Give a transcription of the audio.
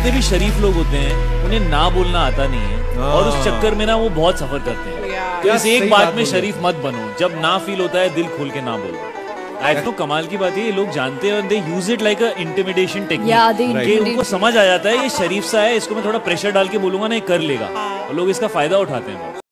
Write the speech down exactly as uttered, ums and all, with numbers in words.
जितने भी शरीफ लोग होते हैं उन्हें ना बोलना आता नहीं है और उस चक्कर में ना वो बहुत सफर करते हैं। तो इस एक बात में शरीफ मत बनो, जब ना फील होता है दिल खोल के ना बोलो। आई तो कमाल की बात है, ये लोग जानते हैं और they use it like a intimidation technique. उनको समझ आ जाता है ये शरीफ सा है, इसको मैं थोड़ा प्रेशर डाल के बोलूंगा ना ये कर लेगा, और लोग इसका फायदा उठाते हैं।